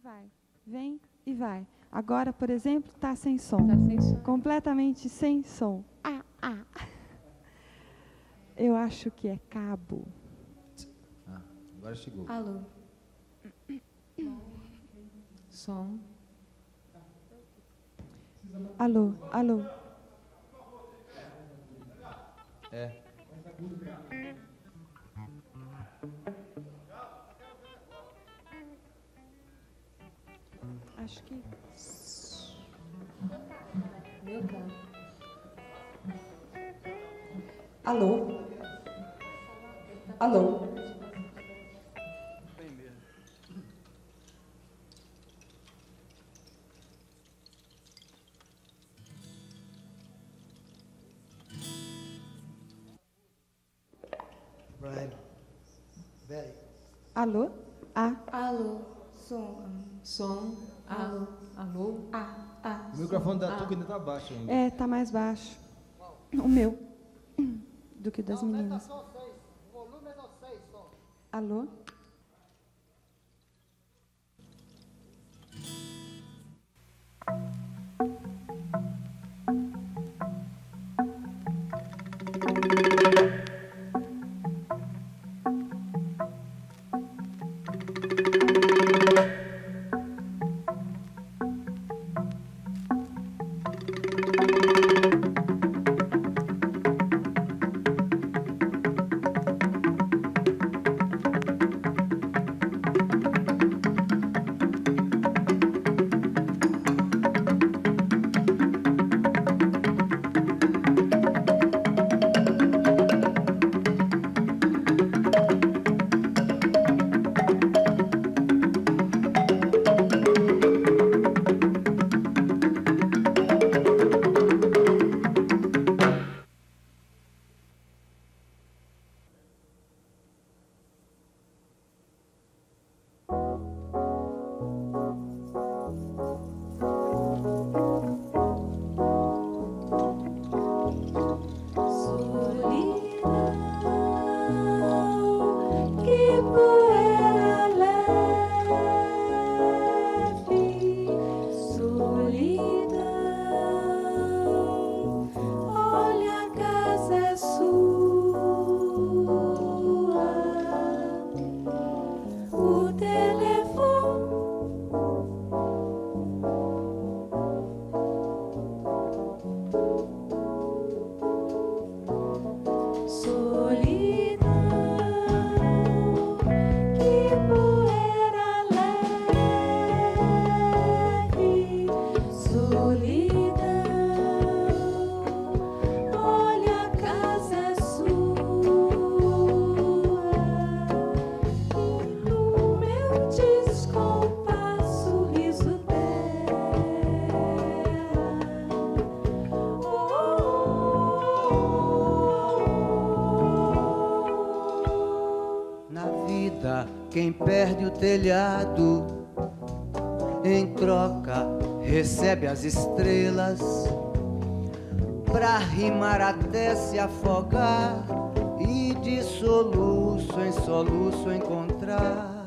vai, vem e vai. Agora, por exemplo, está sem som. Tá sem som. Completamente sem som. Eu acho que é cabo. Agora chegou. Alô. Som. Alô, alô. É. Acho que... Meu tá. Alô? Alô? Brian. Betty. Alô? Alô. Som. Alô. Alô. O microfone da Tuca ainda tá baixo ainda. É, tá mais baixo. O meu. Do que das meninas. Só 6. O volume é no 6 só. Alô? Quem perde o telhado, em troca recebe as estrelas, pra rimar até se afogar e de soluço em soluço encontrar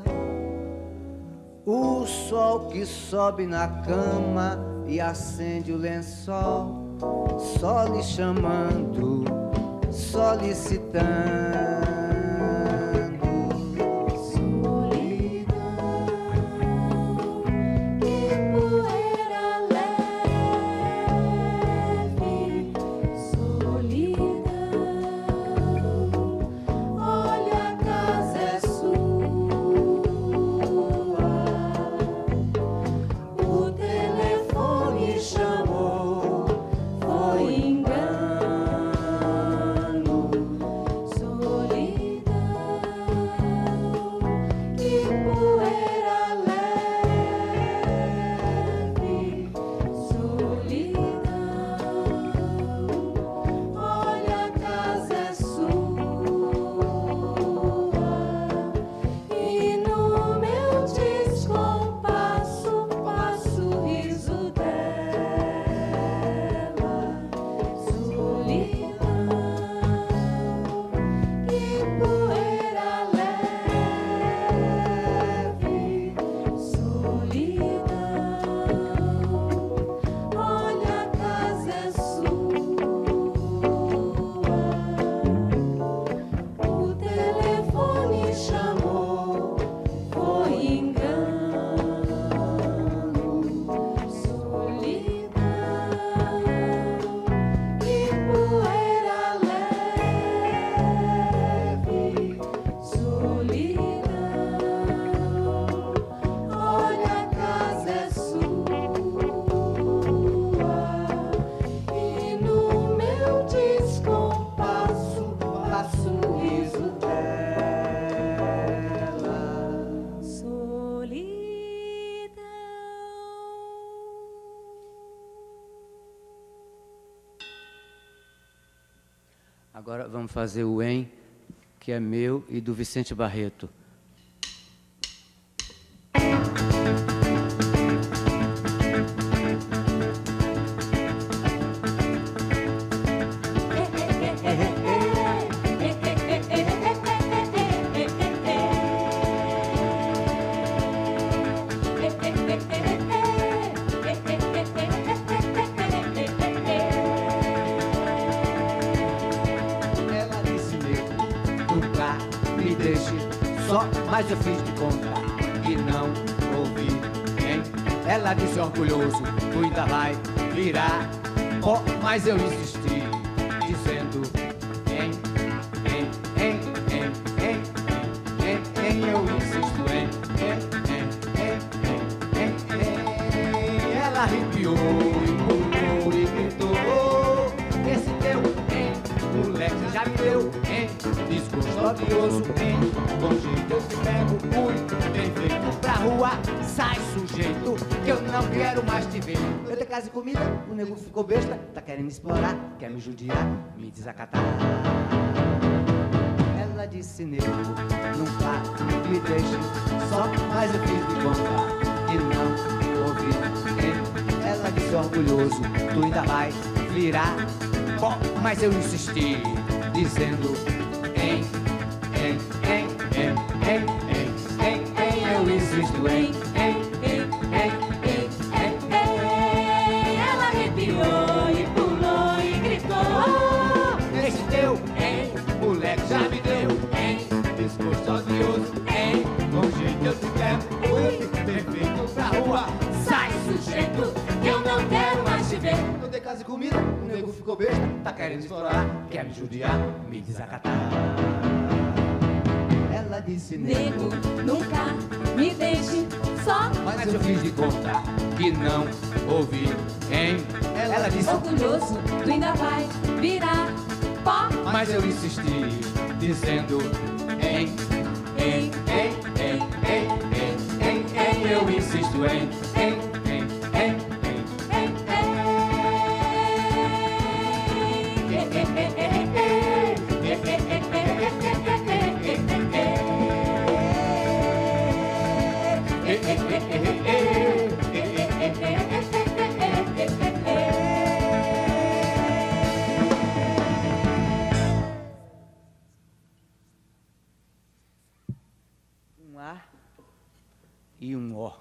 o sol que sobe na cama e acende o lençol, só lhe chamando, solicitando. Foi engano. Agora vamos fazer o em, que é meu e do Vicente Barreto. Mas eu fiz de conta que não ouvi, hein? Ela disse orgulhoso, tu ainda vai virar pó, mas eu insisti, dizendo hein, eu insisto ela arrepiou e pulou e gritou, esse teu moleque já me deu discurso odioso, com jeito eu te pego muito bem feito. Pra rua sai sujeito, que eu não quero mais te ver. Eu dei casa e comida, o nego ficou besta, tá querendo me explorar, quer me judiar, me desacatar. Ela disse, nego, nunca me deixe só, mas eu fiz de conta que não ouvi. Ela disse orgulhoso, tu ainda vai virar pó, mas eu insisti, dizendo eu insisto ela arrepiou e pulou e gritou, esse teu moleque já me deu discurso odioso, com jeito eu te quero, perfeito pra rua, sai sujeito, que eu não quero mais te ver. Eu dei casa e comida, o nego ficou besta, tá querendo estourar, quer me judiar, me desacatar. Ela disse, nego, nunca me deixe só, mas eu fiz de conta que não ouvi, hein? Ela disse, orgulhoso, tu ainda vai virar pó, mas eu insisti, dizendo eu insisto um A e um O.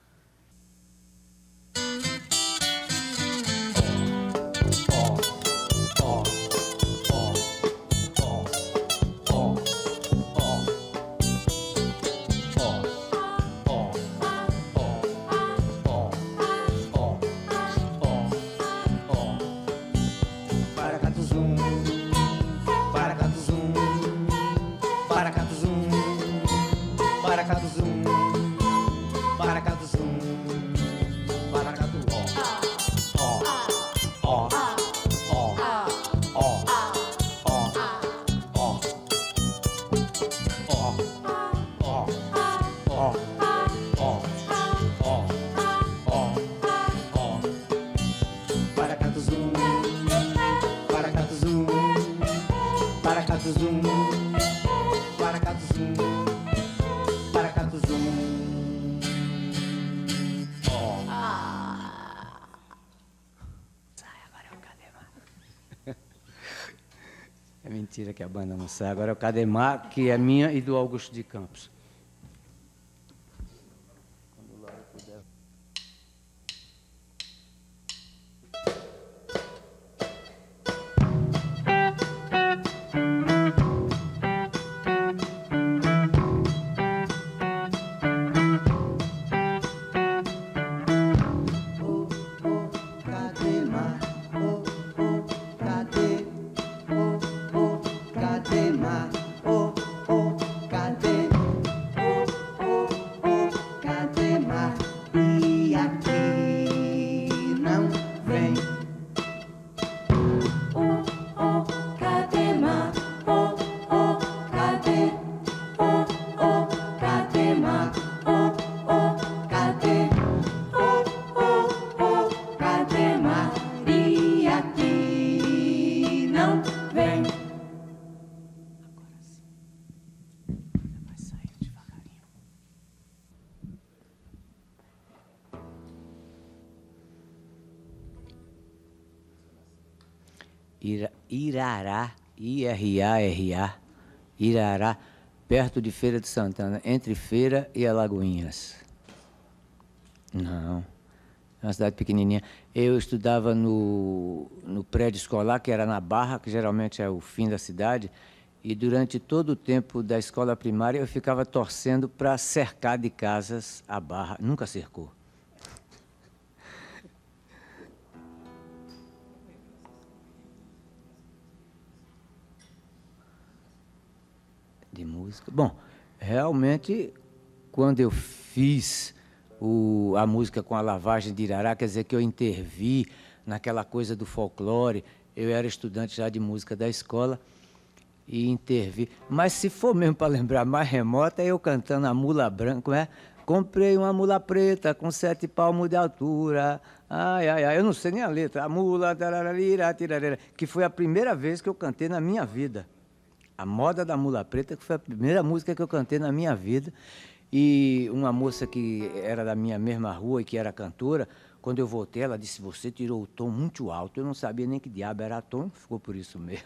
É mentira que a banda não sai. Agora é o Cademar, que é minha e do Augusto de Campos. Quando o Laura puder. Irará, I-R-A-R-A, Irará, perto de Feira de Santana, entre Feira e Alagoinhas. Não, é uma cidade pequenininha. Eu estudava no prédio escolar, que era na Barra, que geralmente é o fim da cidade, e durante todo o tempo da escola primária eu ficava torcendo para cercar de casas a Barra. Nunca cercou. De música. Bom, realmente, quando eu fiz a música com a lavagem de Irará, quer dizer que eu intervi naquela coisa do folclore. Eu era estudante já de música da escola e intervi. Mas se for mesmo para lembrar mais remota, eu cantando a Mula Branca, não é? Comprei uma mula preta com 7 palmos de altura. Ai, ai, ai, eu não sei nem a letra. A mula, tararira, tirarira, que foi a primeira vez que eu cantei na minha vida. A Moda da Mula Preta, que foi a primeira música que eu cantei na minha vida. E uma moça que era da minha mesma rua e que era cantora, quando eu voltei, ela disse, você tirou o tom muito alto. Eu não sabia nem que diabo era tom, ficou por isso mesmo.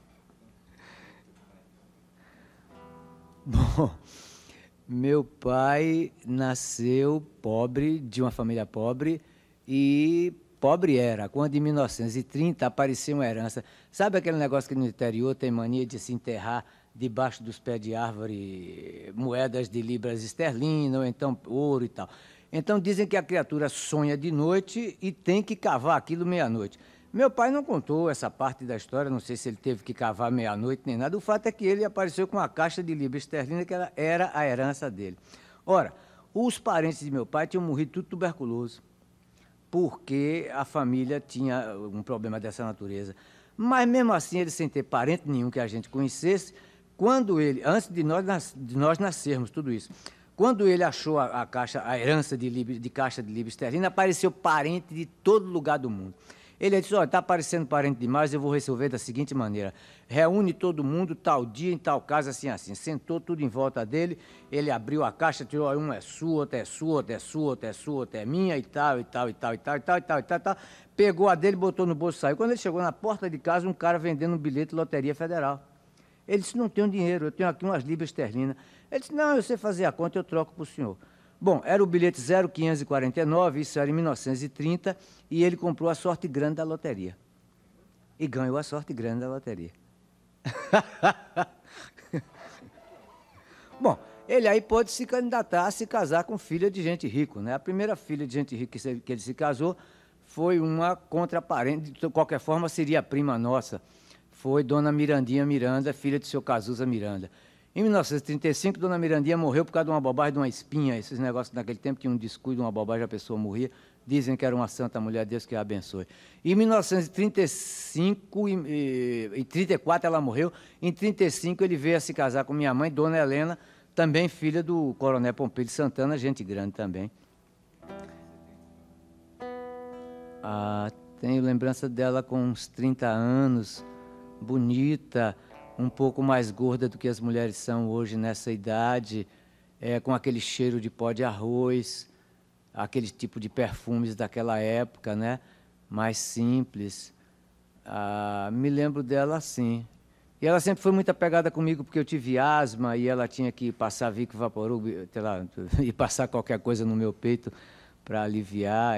Bom, meu pai nasceu pobre, de uma família pobre, e pobre era. Quando em 1930 apareceu uma herança. Sabe aquele negócio que no interior tem mania de se enterrar debaixo dos pés de árvore moedas de libras esterlinas, ou então ouro e tal. Então dizem que a criatura sonha de noite e tem que cavar aquilo meia-noite. Meu pai não contou essa parte da história, não sei se ele teve que cavar meia-noite nem nada. O fato é que ele apareceu com uma caixa de libra esterlina que era a herança dele. Ora, os parentes de meu pai tinham morrido tudo tuberculoso, porque a família tinha um problema dessa natureza. Mas mesmo assim, ele sem ter parente nenhum que a gente conhecesse, quando ele, antes de nós nascermos, tudo isso, quando ele achou a caixa, a herança de caixa de libra esterlina, apareceu parente de todo lugar do mundo. Ele disse, olha, está aparecendo parente demais, eu vou resolver da seguinte maneira, reúne todo mundo, tal dia, em tal casa, assim, assim. Sentou tudo em volta dele, ele abriu a caixa, tirou, uma é sua, outra é sua, outra é sua, outra é sua, outra é minha, e tal, e tal, e tal, e tal, e tal, e tal, e tal, e tal. Pegou a dele, botou no bolso e saiu. Quando ele chegou na porta de casa, um cara vendendo um bilhete de loteria federal. Ele disse, não tenho dinheiro, eu tenho aqui umas libras esterlinas. Ele disse, não, eu sei fazer a conta, eu troco para o senhor. Bom, era o bilhete 0549, isso era em 1930, e ele comprou a sorte grande da loteria. E ganhou a sorte grande da loteria. Bom, ele aí pôde se candidatar a se casar com filha de gente rica, né? A primeira filha de gente rica que ele se casou foi uma contraparente, de qualquer forma seria a prima nossa. Foi Dona Mirandinha Miranda, filha de seu Cazuza Miranda. Em 1935, Dona Mirandinha morreu por causa de uma bobagem, de uma espinha. Esses negócios naquele tempo que um descuido, uma bobagem, a pessoa morria. Dizem que era uma santa mulher, Deus que a abençoe. Em 1935 e 34 ela morreu. Em 35 ele veio a se casar com minha mãe, Dona Helena, também filha do Coronel Pompeu de Santana, gente grande também. Tenho lembrança dela com uns 30 anos, bonita, um pouco mais gorda do que as mulheres são hoje nessa idade, com aquele cheiro de pó de arroz, aquele tipo de perfumes daquela época, né? Mais simples. Me lembro dela assim. E ela sempre foi muito apegada comigo, porque eu tive asma e ela tinha que passar Vico Vaporub, sei lá, e passar qualquer coisa no meu peito para aliviar.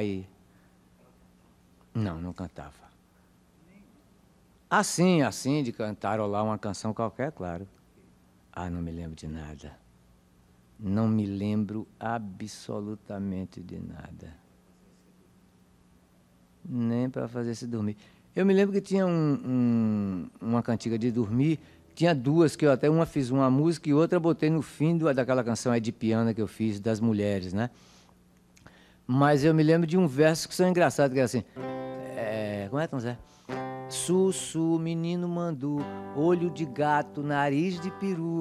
Não, não cantava. Assim, de cantarolar uma canção qualquer, claro. Não me lembro de nada. Não me lembro absolutamente de nada. Nem para fazer se dormir. Eu me lembro que tinha uma cantiga de dormir, tinha duas, que eu até uma fiz uma música e outra botei no fim daquela canção aí de piano que eu fiz, das mulheres, né? Mas eu me lembro de um verso que são engraçados, que é assim... como é, Tom Zé? Sussu, menino mandu, olho de gato, nariz de peru.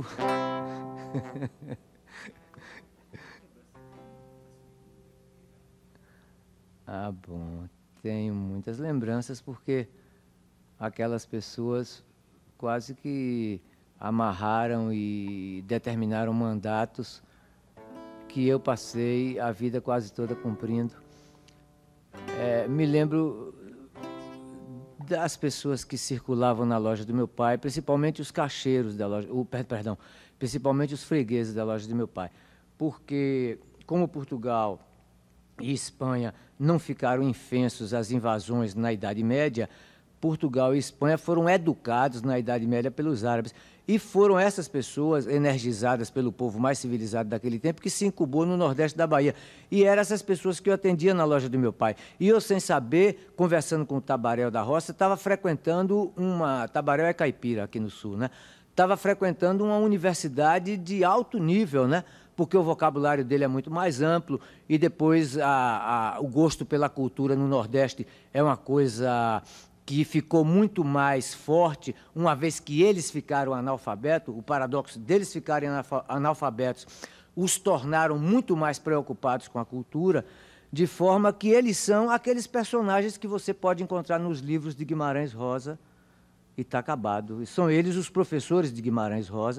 Bom, tenho muitas lembranças porque aquelas pessoas quase que amarraram e determinaram mandatos que eu passei a vida quase toda cumprindo. Me lembro das pessoas que circulavam na loja do meu pai, principalmente os caixeiros da loja, perdão, principalmente os fregueses da loja do meu pai. Porque, como Portugal e Espanha não ficaram infensos às invasões na Idade Média, Portugal e Espanha foram educados na Idade Média pelos árabes. E foram essas pessoas, energizadas pelo povo mais civilizado daquele tempo, que se incubou no Nordeste da Bahia. E eram essas pessoas que eu atendia na loja do meu pai. E eu, sem saber, conversando com o Tabaréu da Roça, estava frequentando uma... Tabaréu é caipira aqui no Sul, né? Estava frequentando uma universidade de alto nível, né? Porque o vocabulário dele é muito mais amplo e depois o gosto pela cultura no Nordeste é uma coisa que ficou muito mais forte, uma vez que eles ficaram analfabetos, o paradoxo deles ficarem analfabetos os tornaram muito mais preocupados com a cultura, de forma que eles são aqueles personagens que você pode encontrar nos livros de Guimarães Rosa, e está acabado. E são eles os professores de Guimarães Rosa.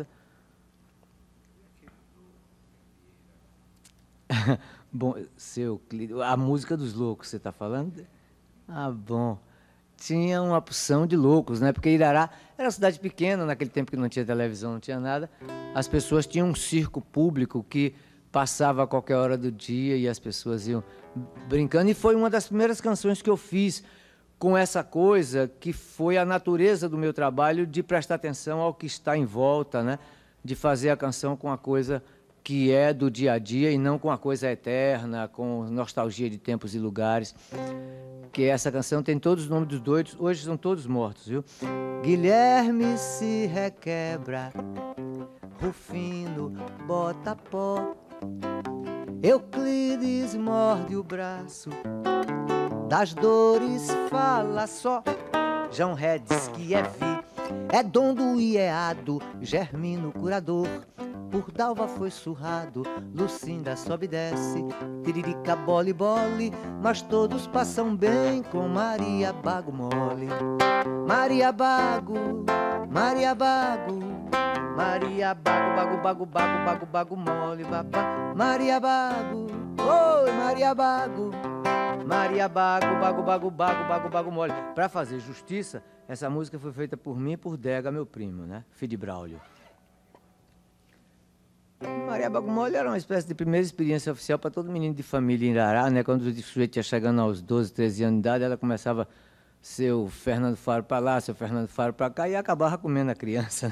Bom, a música dos loucos, você está falando? Ah, bom. Tinha uma porção de loucos, né? Porque Irará era uma cidade pequena, naquele tempo que não tinha televisão, não tinha nada. As pessoas tinham um circo público que passava a qualquer hora do dia e as pessoas iam brincando. E foi uma das primeiras canções que eu fiz com essa coisa que foi a natureza do meu trabalho de prestar atenção ao que está em volta, né? De fazer a canção com a coisa que é do dia a dia e não com a coisa eterna, com nostalgia de tempos e lugares. Que essa canção tem todos os nomes dos doidos, hoje são todos mortos, viu? Guilherme se requebra, Rufino bota pó, Euclides morde o braço, das dores fala só, João Redes que é vi, é Dondo e é Ado, Germino curador, por Dalva foi surrado, Lucinda sobe e desce, Tiririca bole bole, mas todos passam bem com Maria Bago mole. Maria Bago, Maria Bago, Maria Bago, bago, bago, bago, bago, bago mole, babá. Maria Bago, oi Maria Bago, Maria Bago, bago, bago, bago, bago, bago mole. Para fazer justiça, essa música foi feita por mim e por Dega, meu primo, né? Filho de Braulio. Maria Bago Mole era uma espécie de primeira experiência oficial para todo menino de família em Irará, né? Quando o sujeito ia chegando aos 12, 13 anos de idade, ela começava seu Fernando Faro para lá, seu Fernando Faro para cá, e acabava comendo a criança.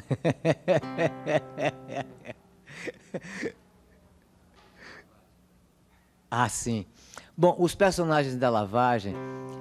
Ah, sim. Bom, os personagens da Lavagem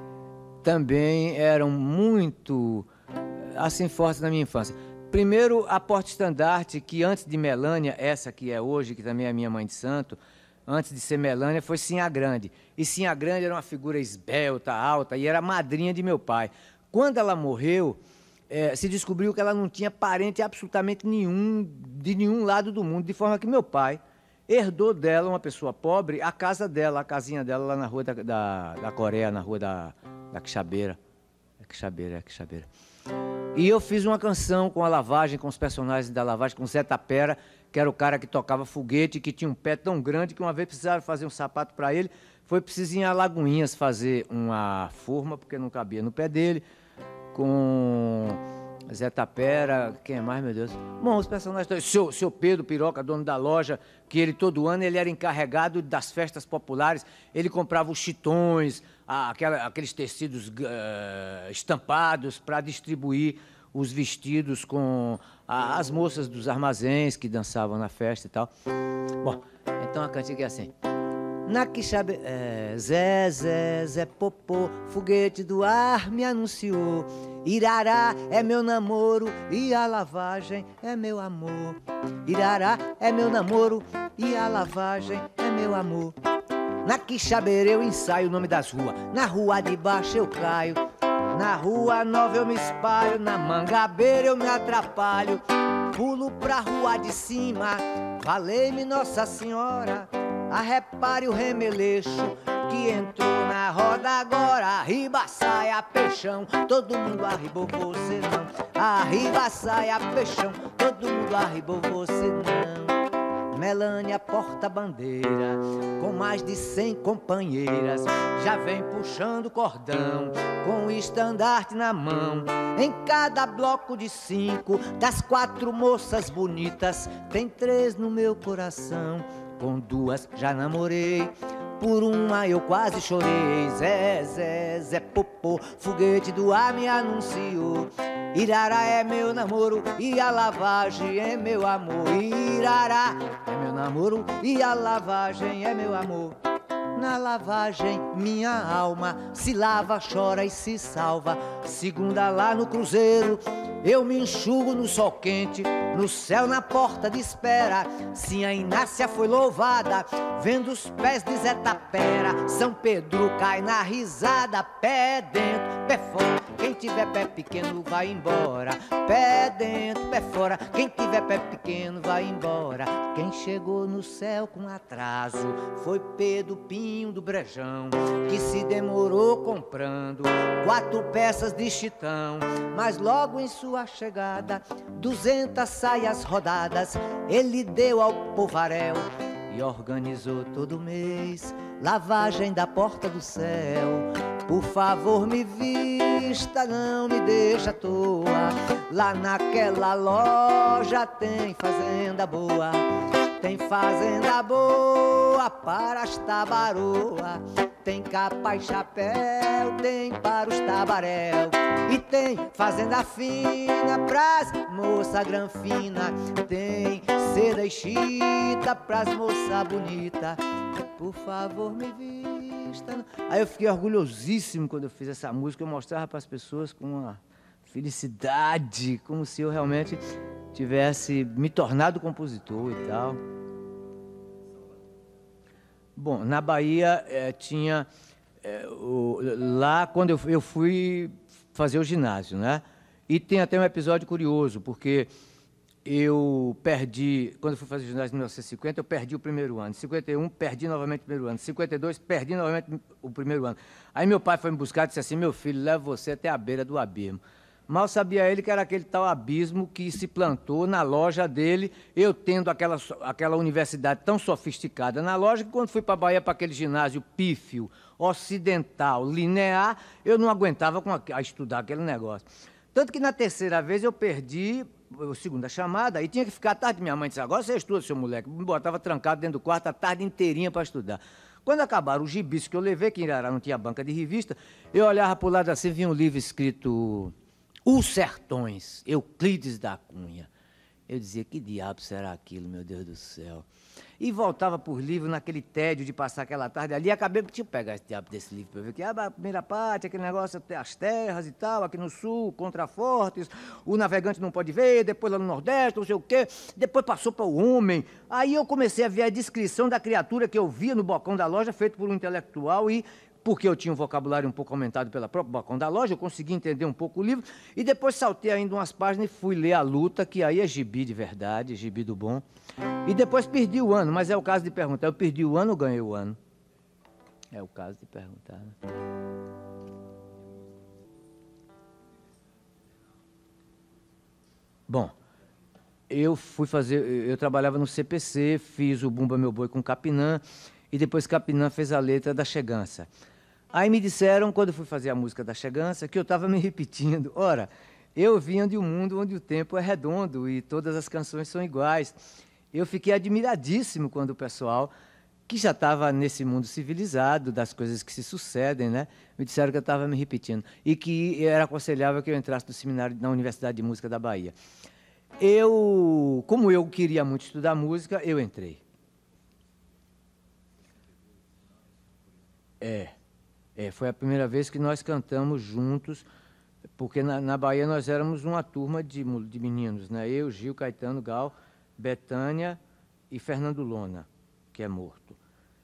também eram muito, assim, fortes na minha infância. Primeiro, a porta-estandarte, que antes de Melânia, essa que é hoje, que também é minha mãe de santo, antes de ser Melânia, foi Sinha Grande. E Sinha Grande era uma figura esbelta, alta, e era madrinha de meu pai. Quando ela morreu, se descobriu que ela não tinha parente absolutamente nenhum, de nenhum lado do mundo, de forma que meu pai herdou dela, uma pessoa pobre, a casa dela, a casinha dela lá na rua da Coreia, na rua da Quixabeira. Quixabeira. E eu fiz uma canção com a Lavagem, com os personagens da Lavagem, com o Zé Tapera, que era o cara que tocava foguete, que tinha um pé tão grande que uma vez precisaram fazer um sapato para ele. Foi preciso ir em Alagoinhas fazer uma forma, porque não cabia no pé dele, com Zé Tapera, quem é mais, meu Deus? Bom, os personagens, seu Pedro Piroca, dono da loja, que ele todo ano ele era encarregado das festas populares, ele comprava os chitões, aqueles tecidos estampados para distribuir os vestidos com as moças dos armazéns que dançavam na festa e tal. Bom, então a cantiga é assim. Na Quixabeira, Zé Popô, foguete do ar me anunciou. Irará é meu namoro e a Lavagem é meu amor. Irará é meu namoro e a Lavagem é meu amor. Na Quixabeira eu ensaio o nome das ruas, na rua de baixo eu caio, na rua nova eu me espalho, na Mangabeira eu me atrapalho, pulo pra rua de cima, valei-me Nossa Senhora, arrepare o remeleixo que entrou na roda agora, arriba saia peixão, todo mundo arribou, você não, arriba saia peixão, todo mundo arribou, você não. Melânia porta-bandeira, com mais de 100 companheiras, já vem puxando cordão, com o estandarte na mão. Em cada bloco de 5, das 4 moças bonitas, tem 3 no meu coração. Com 2 já namorei, por uma eu quase chorei. Zé, Zé, Zé Popô, foguete do ar me anunciou. Irará é meu namoro e a lavagem é meu amor. Irará é meu namoro e a lavagem é meu amor. Na lavagem minha alma se lava, chora e se salva. Segunda lá no cruzeiro eu me enxugo no sol quente, no céu na porta de espera. Sim, a Inácia foi louvada, vendo os pés de Zé Tapera. São Pedro cai na risada, pé dentro, pé fora. Quem tiver pé pequeno vai embora. Pé dentro, pé fora. Quem tiver pé pequeno vai embora. Quem chegou no céu com atraso foi Pedro Pinho do Brejão, que se demorou comprando 4 peças de chitão. Mas logo em sua chegada, 200 saias rodadas ele deu ao povaréu e organizou todo mês lavagem da porta do céu. Por favor me vista, não me deixa à toa. Lá naquela loja tem fazenda boa. Tem fazenda boa para as tabaroa. Tem capa e chapéu, tem para os tabaréu. E tem fazenda fina pras moça granfina. Tem seda e chita pras moça bonita. Por favor me vista. Aí eu fiquei orgulhosíssimo quando eu fiz essa música. Eu mostrava para as pessoas com uma felicidade, como se eu realmente tivesse me tornado compositor e tal. Bom, na Bahia tinha... lá quando eu fui fazer o ginásio, né? E tem até um episódio curioso, porque eu perdi... Quando eu fui fazer o ginásio em 1950, eu perdi o primeiro ano. Em 51, perdi novamente o primeiro ano. Em 52, perdi novamente o primeiro ano. Aí meu pai foi me buscar e disse assim: meu filho, levo você até a beira do abismo. Mal sabia ele que era aquele tal abismo que se plantou na loja dele, eu tendo aquela universidade tão sofisticada na loja, que quando fui para a Bahia, para aquele ginásio pífio, ocidental, linear, eu não aguentava a estudar aquele negócio. Tanto que na terceira vez eu perdi a segunda chamada e tinha que ficar à tarde. Minha mãe disse: agora você estuda, seu moleque. Me botava trancado dentro do quarto a tarde inteirinha para estudar. Quando acabaram os gibis que eu levei, que em Irará não tinha banca de revista, eu olhava para o lado assim, via um livro escrito... Os Sertões, Euclides da Cunha. Eu dizia: que diabo será aquilo, meu Deus do céu? E voltava por livro naquele tédio de passar aquela tarde ali, e acabei que tinha que pegar esse diabo desse livro para ver que a primeira parte, aquele negócio, as terras e tal, aqui no sul, contrafortes, o navegante não pode ver, depois lá no Nordeste, não sei o quê, depois passou para o homem. Aí eu comecei a ver a descrição da criatura que eu via no balcão da loja, feito por um intelectual, e porque eu tinha um vocabulário um pouco aumentado pela própria balcão da loja, eu consegui entender um pouco o livro, e depois saltei ainda umas páginas e fui ler A Luta, que aí é gibi de verdade, gibi do bom. E depois perdi o ano, mas é o caso de perguntar, eu perdi o ano ou ganhei o ano? É o caso de perguntar, né? Bom, eu trabalhava no CPC, fiz o Bumba Meu Boi com Capinã, e depois Capinã fez a letra da Chegança. Aí me disseram, quando eu fui fazer a música da Chegança, que eu estava me repetindo. Ora, eu vinha de um mundo onde o tempo é redondo e todas as canções são iguais. Eu fiquei admiradíssimo quando o pessoal, que já estava nesse mundo civilizado, das coisas que se sucedem, né, me disseram que eu estava me repetindo e que era aconselhável que eu entrasse no seminário na Universidade de Música da Bahia. Como eu queria muito estudar música, eu entrei. Foi a primeira vez que nós cantamos juntos, porque na Bahia nós éramos uma turma de meninos, né? Eu, Gil, Caetano, Gal, Betânia e Fernando Lona, que é morto.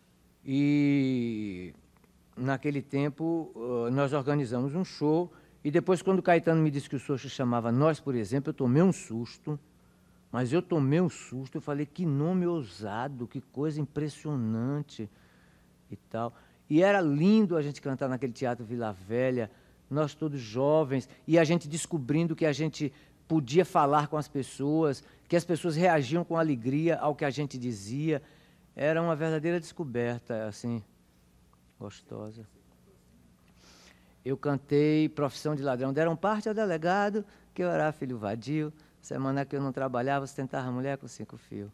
E naquele tempo nós organizamos um show, e depois, quando o Caetano me disse que o show se chamava Nós, por exemplo, eu tomei um susto, mas eu tomei um susto, eu falei: que nome ousado, que coisa impressionante e tal. E era lindo a gente cantar naquele Teatro Vila Velha, nós todos jovens, e a gente descobrindo que a gente podia falar com as pessoas, que as pessoas reagiam com alegria ao que a gente dizia. Era uma verdadeira descoberta, assim, gostosa. Eu cantei Profissão de Ladrão. Deram parte ao delegado, que eu era filho vadio. Semana que eu não trabalhava, sustentava a mulher com 5 fios.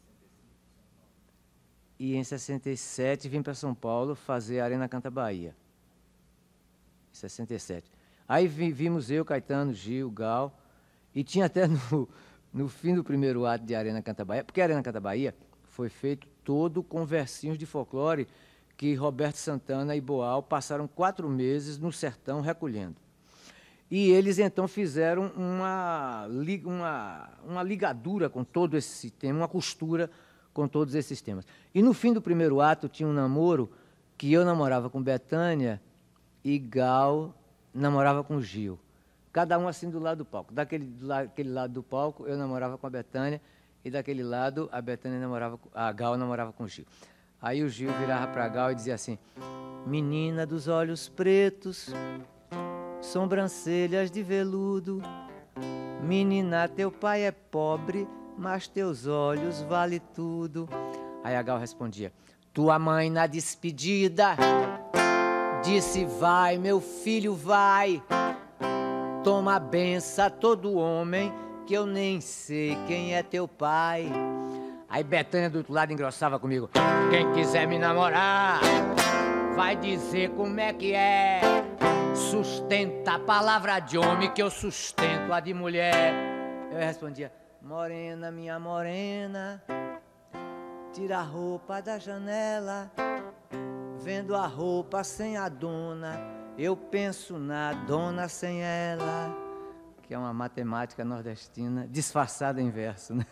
E em 67 vim para São Paulo fazer a Arena Canta Bahia. Em 67. Aí vimos eu, Caetano, Gil, Gal, e tinha até no fim do primeiro ato de Arena Canta Bahia, porque a Arena Canta Bahia foi feito todo com versinhos de folclore que Roberto Santana e Boal passaram 4 meses no sertão recolhendo. E eles, então, fizeram uma ligadura com todo esse tema, uma costura com todos esses temas. E, no fim do primeiro ato, tinha um namoro que eu namorava com Bethânia e Gal namorava com Gil. Cada um assim do lado do palco. Daquele lado do palco, eu namorava com a Bethânia e, daquele lado, a Gal namorava com o Gil. Aí o Gil virava para a Gal e dizia assim: menina dos olhos pretos, sobrancelhas de veludo, menina, teu pai é pobre, mas teus olhos vale tudo. Aí a Gal respondia: tua mãe na despedida disse vai, meu filho, vai, toma a benção todo homem, que eu nem sei quem é teu pai. Aí Bethânia do outro lado engrossava comigo: quem quiser me namorar, vai dizer como é que é. Sustenta a palavra de homem, que eu sustento a de mulher. Eu respondia: morena, minha morena, tira a roupa da janela, vendo a roupa sem a dona, eu penso na dona sem ela. Que é uma matemática nordestina disfarçada em verso, né?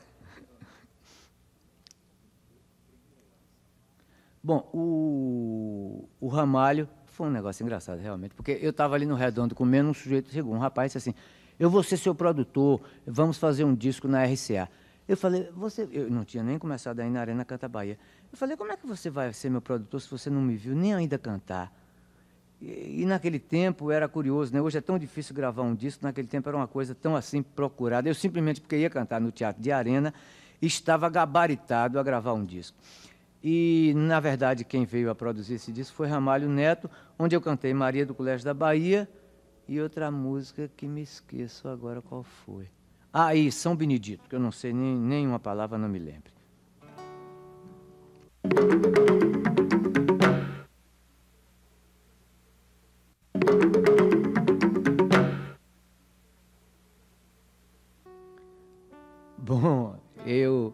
Bom, o Ramalho foi um negócio engraçado, realmente, porque eu estava ali no Redondo comendo, um sujeito chegou, um rapaz disse assim: eu vou ser seu produtor, vamos fazer um disco na RCA. Eu falei: eu não tinha nem começado aí na Arena Canta Bahia. Eu falei: como é que você vai ser meu produtor se você não me viu nem ainda cantar? E naquele tempo era curioso, né? Hoje é tão difícil gravar um disco, naquele tempo era uma coisa tão assim procurada. Eu simplesmente, porque ia cantar no Teatro de Arena, estava gabaritado a gravar um disco. E, na verdade, quem veio a produzir esse disco foi Ramalho Neto, onde eu cantei Maria do Colégio da Bahia e outra música que me esqueço agora qual foi. Ah, e São Benedito, que eu não sei nem uma palavra, não me lembro. Bom, eu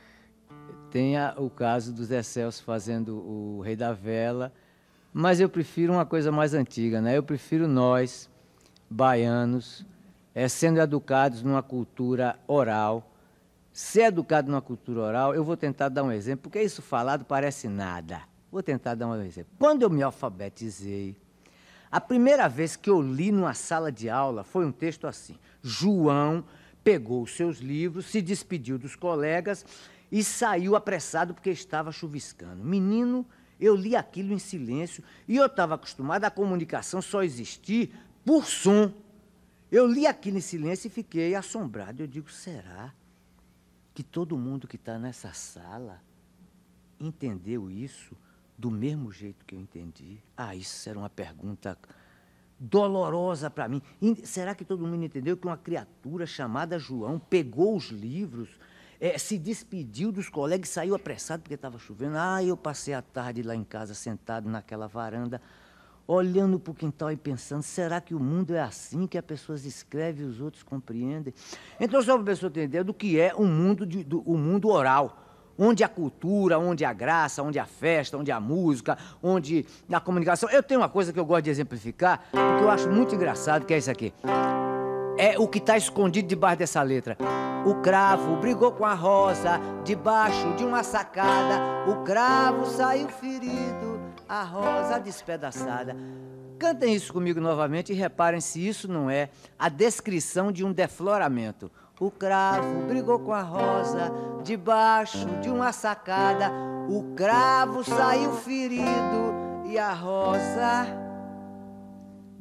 tenho o caso do Zé Celso fazendo o Rei da Vela, mas eu prefiro uma coisa mais antiga, né? Eu prefiro nós, baianos, sendo educados numa cultura oral. Ser educado numa cultura oral, eu vou tentar dar um exemplo, porque isso falado parece nada. Vou tentar dar um exemplo. Quando eu me alfabetizei, a primeira vez que eu li numa sala de aula foi um texto assim: João pegou os seus livros, se despediu dos colegas e saiu apressado porque estava chuviscando. Menino, eu li aquilo em silêncio e eu estava acostumado à comunicação só existir por som. Eu li aquilo em silêncio e fiquei assombrado. Eu digo: será que todo mundo que está nessa sala entendeu isso do mesmo jeito que eu entendi? Ah, isso era uma pergunta dolorosa para mim. Será que todo mundo entendeu que uma criatura chamada João pegou os livros, se despediu dos colegas e saiu apressado porque estava chovendo? Ah, eu passei a tarde lá em casa, sentado naquela varanda, olhando para o quintal e pensando: será que o mundo é assim, que as pessoas escrevem e os outros compreendem? Então, só para a pessoa ter ideia do que é o mundo oral, onde a cultura, onde a graça, onde a festa, onde a música, onde a comunicação. Eu tenho uma coisa que eu gosto de exemplificar, porque eu acho muito engraçado, que é isso aqui. É o que está escondido debaixo dessa letra. O cravo brigou com a rosa debaixo de uma sacada. O cravo saiu ferido, a rosa despedaçada. Cantem isso comigo novamente e reparem se isso não é a descrição de um defloramento. O cravo brigou com a rosa debaixo de uma sacada. O cravo saiu ferido e a rosa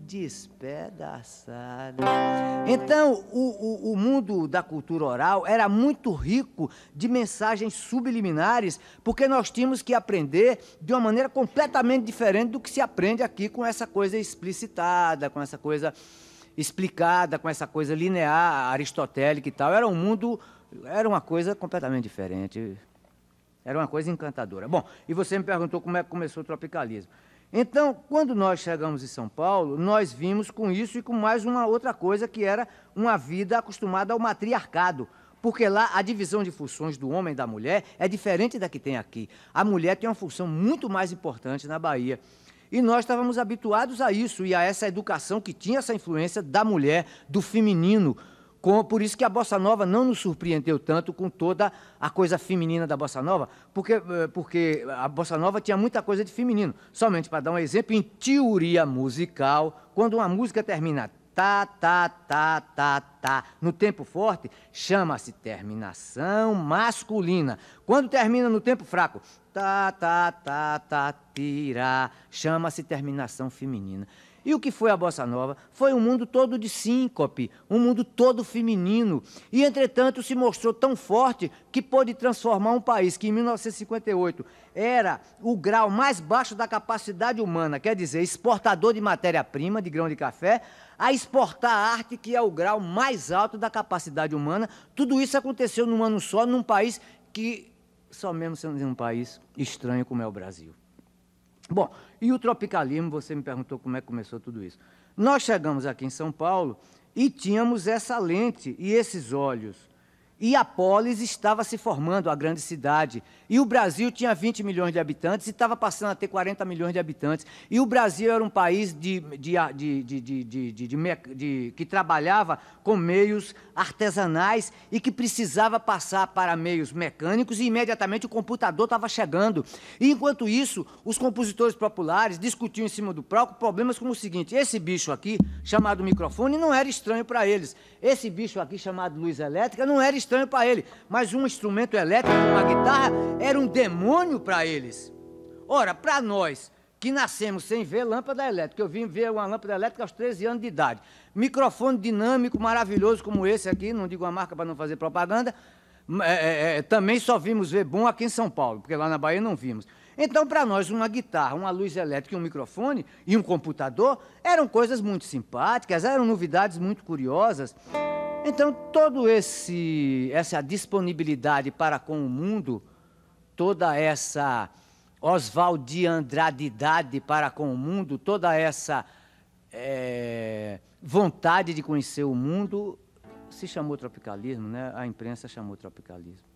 despedaçada. Então, o mundo da cultura oral era muito rico de mensagens subliminares, porque nós tínhamos que aprender de uma maneira completamente diferente do que se aprende aqui, com essa coisa explicitada, com essa coisa explicada, com essa coisa linear, aristotélica e tal. Era um mundo, era uma coisa completamente diferente. Era uma coisa encantadora. Bom, e você me perguntou como é que começou o tropicalismo. Então, quando nós chegamos em São Paulo, nós vimos com isso e com mais uma outra coisa, que era uma vida acostumada ao matriarcado. Porque lá a divisão de funções do homem e da mulher é diferente da que tem aqui. A mulher tem uma função muito mais importante na Bahia. E nós estávamos habituados a isso e a essa educação que tinha essa influência da mulher, do feminino. Por isso que a Bossa Nova não nos surpreendeu tanto com toda a coisa feminina da Bossa Nova, porque a Bossa Nova tinha muita coisa de feminino. Somente para dar um exemplo, em teoria musical, quando uma música termina tá, tá, tá, tá, tá, no tempo forte, chama-se terminação masculina. Quando termina no tempo fraco, tá, tá, tá, tá, tira, chama-se terminação feminina. E o que foi a Bossa Nova? Foi um mundo todo de síncope, um mundo todo feminino. E, entretanto, se mostrou tão forte que pôde transformar um país que, em 1958, era o grau mais baixo da capacidade humana, quer dizer, exportador de matéria-prima, de grão de café, a exportar arte, que é o grau mais alto da capacidade humana. Tudo isso aconteceu num ano só, num país que, só mesmo sendo um país estranho como é o Brasil. Bom, e o tropicalismo, você me perguntou como é que começou tudo isso. Nós chegamos aqui em São Paulo e tínhamos essa lente e esses olhos. E a polis estava se formando, a grande cidade. E o Brasil tinha 20 milhões de habitantes e estava passando a ter 40 milhões de habitantes. E o Brasil era um país que trabalhava com meios artesanais e que precisava passar para meios mecânicos, e imediatamente o computador estava chegando. E, enquanto isso, os compositores populares discutiam em cima do palco problemas como o seguinte: esse bicho aqui, chamado microfone, não era estranho para eles. Esse bicho aqui, chamado luz elétrica, não era estranho para ele, mas um instrumento elétrico, uma guitarra, era um demônio para eles. Ora, para nós, que nascemos sem ver lâmpada elétrica, eu vim ver uma lâmpada elétrica aos 13 anos de idade, microfone dinâmico, maravilhoso como esse aqui, não digo a marca para não fazer propaganda, também só vimos ver bom aqui em São Paulo, porque lá na Bahia não vimos. Então, para nós, uma guitarra, uma luz elétrica, um microfone e um computador eram coisas muito simpáticas, eram novidades muito curiosas. Então, toda essa disponibilidade para com o mundo, toda essa osvaldiandradidade para com o mundo, toda essa vontade de conhecer o mundo, se chamou tropicalismo, né? A imprensa chamou tropicalismo.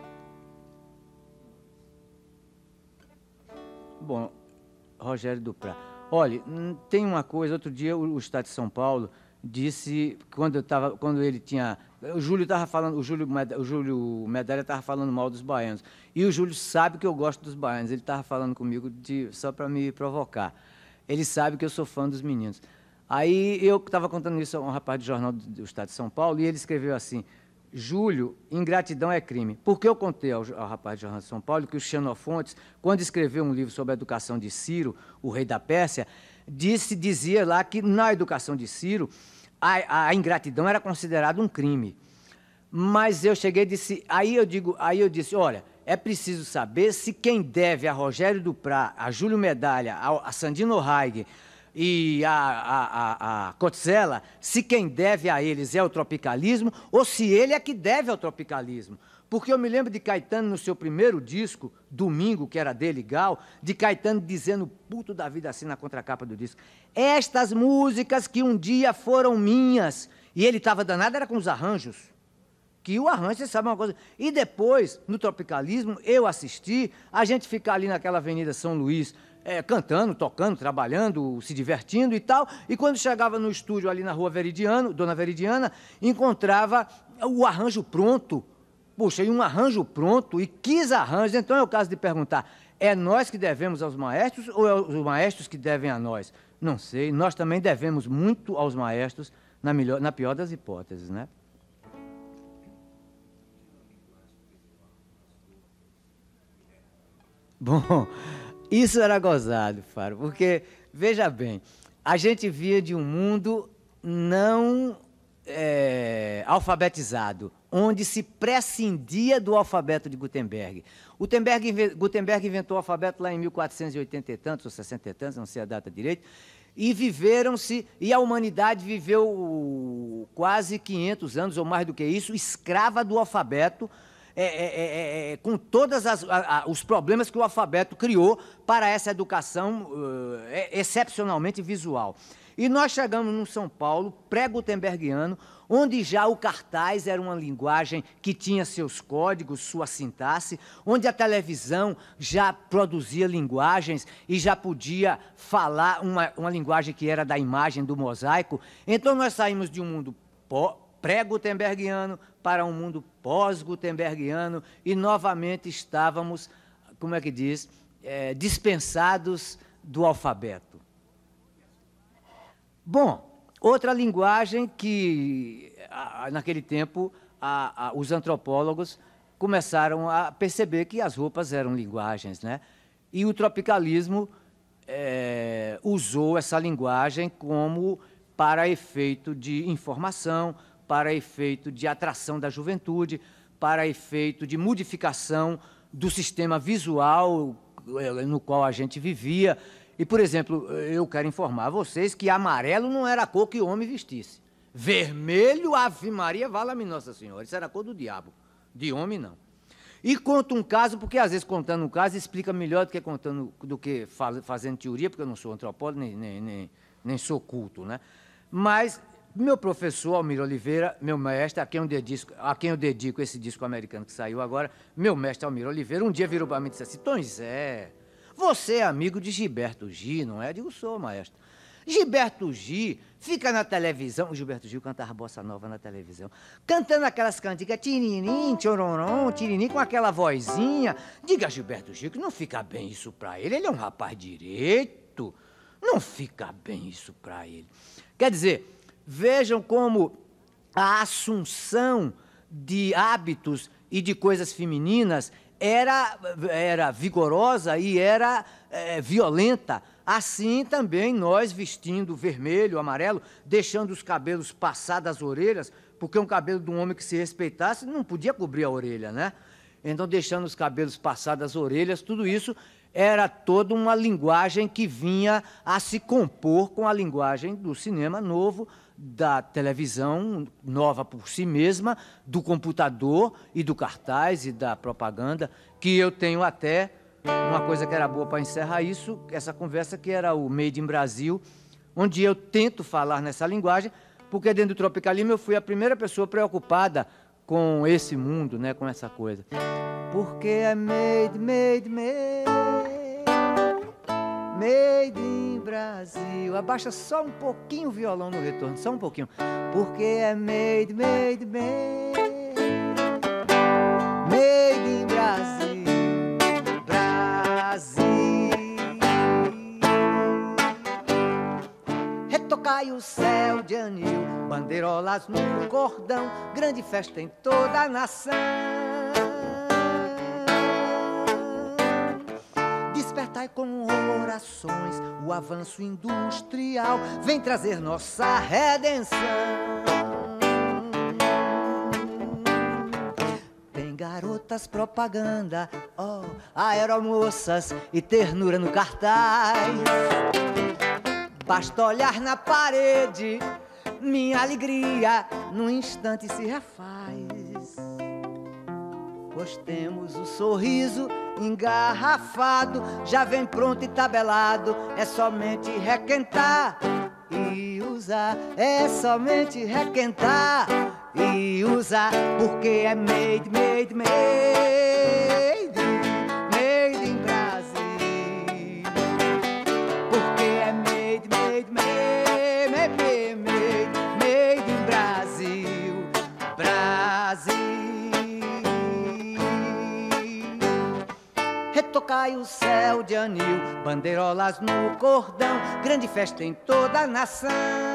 Bom, Rogério Duprá. Olha, tem uma coisa, outro dia o Estado de São Paulo disse, quando ele tinha... O Júlio Medalha estava falando mal dos baianos. E o Júlio sabe que eu gosto dos baianos. Ele estava falando comigo só para me provocar. Ele sabe que eu sou fã dos meninos. Aí eu estava contando isso a um rapaz do jornal do Estado de São Paulo, e ele escreveu assim: Júlio, ingratidão é crime. Porque eu contei ao rapaz do jornal de São Paulo que o Xenofontes, quando escreveu um livro sobre a educação de Ciro, o rei da Pérsia, dizia lá que na educação de Ciro a ingratidão era considerada um crime. Mas eu cheguei e disse, aí eu disse, olha, é preciso saber se quem deve a Rogério Duprá, a Júlio Medalha, a Sandino Haig e a Cotzela, se quem deve a eles é o tropicalismo ou se ele é que deve ao tropicalismo. Porque eu me lembro de Caetano, no seu primeiro disco, Domingo, que era dele, Gal, de Caetano dizendo, puto da vida assim, na contracapa do disco, estas músicas que um dia foram minhas. E ele estava danado, era com os arranjos. Que o arranjo, você sabe uma coisa. E depois, no tropicalismo, eu assisti, a gente ficar ali naquela Avenida São Luís, cantando, tocando, trabalhando, se divertindo e tal. E quando chegava no estúdio ali na Rua Veridiano, Dona Veridiana, encontrava o arranjo pronto. Puxa, e um arranjo pronto, e quis arranjos. Então é o caso de perguntar, é nós que devemos aos maestros ou é os maestros que devem a nós? Não sei, nós também devemos muito aos maestros, na pior das hipóteses, né? Bom, isso era gozado, Faro, porque, veja bem, a gente via de um mundo não alfabetizado, onde se prescindia do alfabeto de Gutenberg. Gutenberg inventou o alfabeto lá em 1480 e tantos, ou 60 e tantos, não sei a data direito, e a humanidade viveu quase 500 anos, ou mais do que isso, escrava do alfabeto, com todos os problemas que o alfabeto criou para essa educação excepcionalmente visual. E nós chegamos no São Paulo, pré-gutenbergiano, onde já o cartaz era uma linguagem que tinha seus códigos, sua sintaxe, onde a televisão já produzia linguagens e já podia falar uma linguagem que era da imagem, do mosaico. Então nós saímos de um mundo pré-gutenbergiano para um mundo pós-gutenbergiano e novamente estávamos, como é que diz, dispensados do alfabeto. Bom, outra linguagem que, naquele tempo, os antropólogos começaram a perceber que as roupas eram linguagens, né? E o tropicalismo usou essa linguagem como para efeito de informação, para efeito de atração da juventude, para efeito de modificação do sistema visual no qual a gente vivia. E, por exemplo, eu quero informar vocês que amarelo não era a cor que o homem vestisse. Vermelho, Ave Maria, vala-me Nossa Senhora. Isso era a cor do diabo. De homem, não. E conto um caso, porque às vezes contando um caso explica melhor do que fazendo teoria, porque eu não sou antropólogo, nem sou culto, né? Mas meu professor, Almir Oliveira, meu mestre, a quem eu dedico esse disco americano que saiu agora, meu mestre Almir Oliveira, um dia virou para mim e disse assim: Tom Zé, você é amigo de Gilberto Gil, não é? Eu digo, sou, maestro. Gilberto Gil fica na televisão, o Gilberto Gil cantava bossa nova na televisão, cantando aquelas cantigas, tirinim, tchororom, tirinim, com aquela vozinha. Diga a Gilberto Gil que não fica bem isso pra ele é um rapaz direito, não fica bem isso pra ele. Quer dizer, vejam como a assunção de hábitos e de coisas femininas era vigorosa e era violenta. Assim também nós vestindo vermelho, amarelo, deixando os cabelos passar das orelhas, porque um cabelo de um homem que se respeitasse não podia cobrir a orelha, né? Então, deixando os cabelos passar das orelhas, tudo isso era toda uma linguagem que vinha a se compor com a linguagem do cinema novo, da televisão nova por si mesma, do computador e do cartaz e da propaganda, que eu tenho até uma coisa que era boa para encerrar isso, essa conversa, que era o Made in Brasil, onde eu tento falar nessa linguagem, porque dentro do Tropicalismo eu fui a primeira pessoa preocupada com esse mundo, né, com essa coisa. Porque é made in Brasil. Abaixa só um pouquinho o violão no retorno, só um pouquinho. Porque é made in Brasil. Retocai o céu de anil, bandeirolas no cordão, grande festa em toda a nação. Despertai com orações o avanço industrial, vem trazer nossa redenção. Tem garotas propaganda, aeromoças e ternura no cartaz. Basta olhar na parede, minha alegria num instante se refaz. Pois temos o sorriso engarrafado, já vem pronto e tabelado, é somente requentar e usar, é somente requentar e usar, porque é made in Brasil. Porque é made in Brasil, Brasil. Retocai o céu de anil, bandeirolas no cordão, grande festa em toda a nação.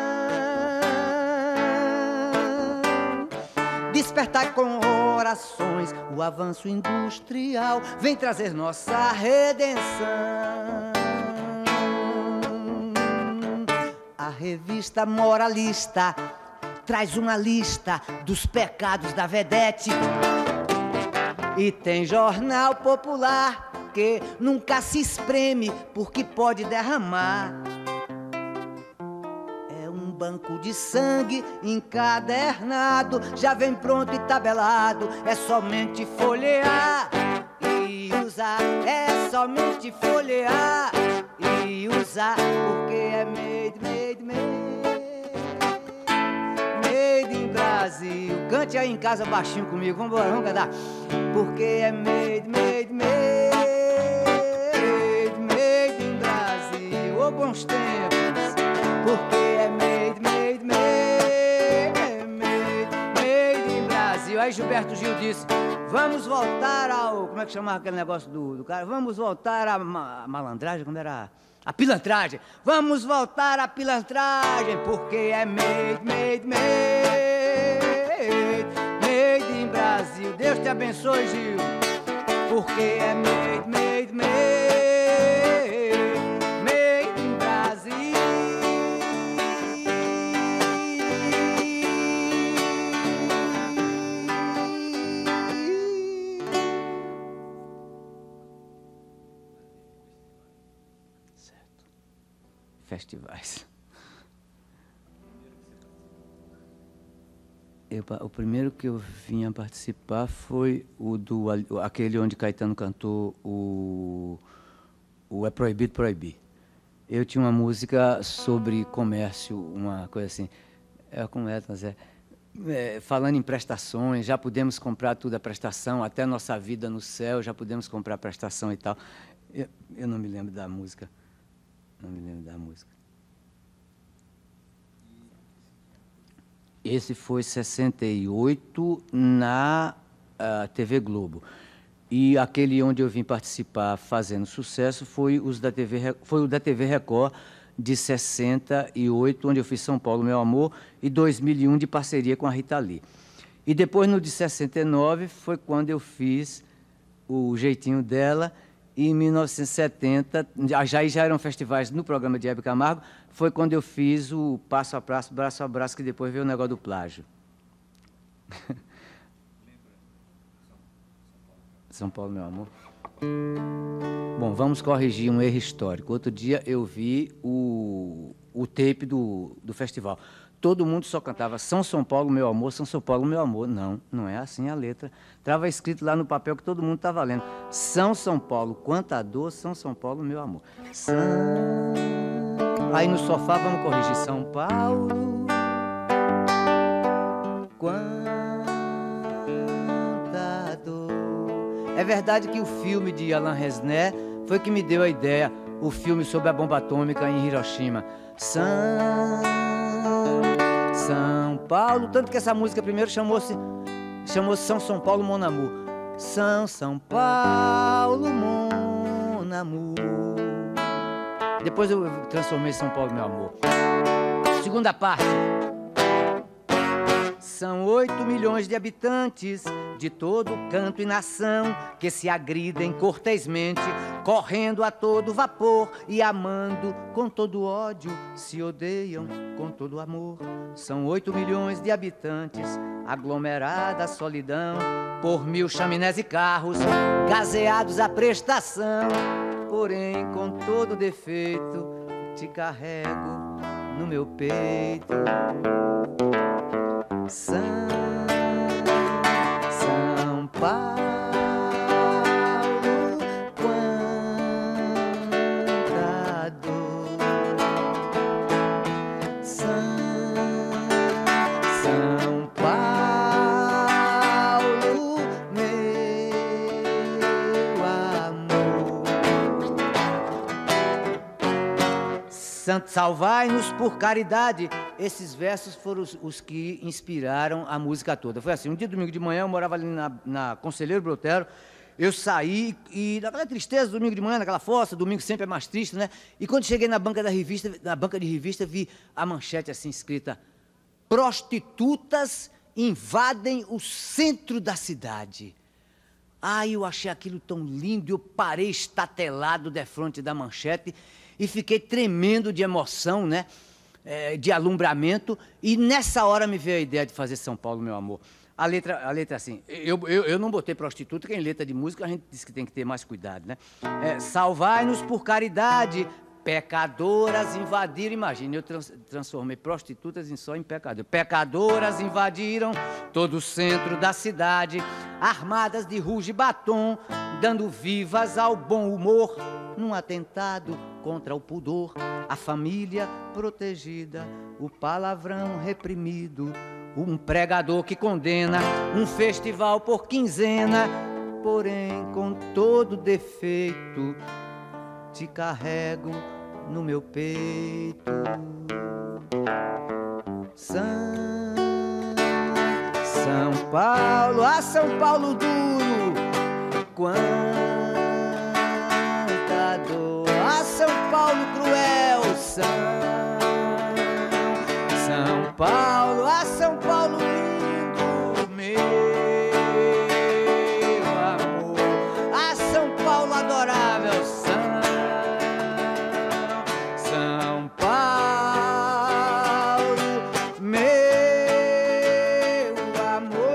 Despertai com orações o avanço industrial, vem trazer nossa redenção. revista moralista traz uma lista dos pecados da vedete. E tem jornal popular que nunca se espreme porque pode derramar. É um banco de sangue encadernado, já vem pronto e tabelado. É somente folhear e usar. É somente folhear e usar, porque é made in Brasil. Cante aí em casa baixinho comigo, vambora, vamos cantar. Porque é made in Brasil. Ô bons tempos, porque é made in Brasil. Aí Gilberto Gil disse, vamos voltar ao... Como é que chamava aquele negócio do cara? Vamos voltar à malandragem, como era... A pilantragem. Vamos voltar à pilantragem, porque é made in Brasil. Deus te abençoe, Gil. Porque é made in Brasil. Certo. Festivais. O primeiro que eu vinha participar foi aquele onde Caetano cantou o É Proibido Proibir. Eu tinha uma música sobre comércio, uma coisa assim. Falando em prestações, já podemos comprar tudo a prestação, até nossa vida no céu, já podemos comprar a prestação e tal. Eu não me lembro da música. Não me lembro da música. Esse foi 68 na TV Globo. E aquele onde eu vim participar fazendo sucesso foi o da TV Record de 68, onde eu fiz São Paulo, Meu Amor, e 2001 de parceria com a Rita Lee. E depois, no de 69, foi quando eu fiz O Jeitinho Dela. E em 1970, já eram festivais no programa de Hebe Camargo, foi quando eu fiz o Passo a Passo, Braço a Braço, que depois veio o negócio do plágio. São Paulo, Meu Amor. Bom, vamos corrigir um erro histórico. Outro dia eu vi o tape do festival. Todo mundo só cantava São Paulo, Meu Amor, São Paulo, Meu Amor. Não, não é assim a letra. Estava escrito lá no papel que todo mundo estava lendo. São Paulo, quanta dor, São Paulo, Meu Amor. Aí no sofá vamos corrigir. São Paulo, quanta dor. É verdade que o filme de Alain Resnais foi que me deu a ideia, o filme sobre a bomba atômica em Hiroshima. São Paulo, tanto que essa música primeiro chamou-se São Paulo, Mon Amour. São Paulo, Mon Amour. Depois eu transformei São Paulo, Meu Amor. Segunda parte. São 8 milhões de habitantes de todo canto e nação que se agridem cortesmente, correndo a todo vapor e amando com todo ódio, se odeiam com todo amor. São 8 milhões de habitantes, aglomerada solidão, por 1000 chaminés e carros, gazeados à prestação. Porém, com todo defeito, te carrego no meu peito. São Paulo, quanta dor. São Paulo, meu amor. Santo, salvai-nos por caridade. Esses versos foram os que inspiraram a música toda. Foi assim, um dia, domingo de manhã, eu morava ali na Conselheiro Brotero, eu saí e, naquela tristeza, domingo de manhã, naquela fossa, domingo sempre é mais triste, né? E quando cheguei na banca de revista, vi a manchete assim escrita: prostitutas invadem o centro da cidade. Ai, eu achei aquilo tão lindo, eu parei estatelado defronte da manchete e fiquei tremendo de emoção, né? de alumbramento, e nessa hora me veio a ideia de fazer São Paulo, meu amor. A letra é assim, eu não botei prostituta, que em letra de música a gente diz que tem que ter mais cuidado, né? Salvai-nos por caridade, pecadoras invadiram, imagina, eu transformei prostitutas só em pecadores. Pecadoras invadiram todo o centro da cidade, armadas de ruge e batom, dando vivas ao bom humor, num atentado contra o pudor, a família protegida, o palavrão reprimido, um pregador que condena, um festival por quinzena, porém com todo defeito, te carrego no meu peito. São Paulo, São Paulo duro, quanta dor, São Paulo cruel, São Paulo, São Paulo lindo, meu amor, São Paulo adorável, São Paulo, meu amor.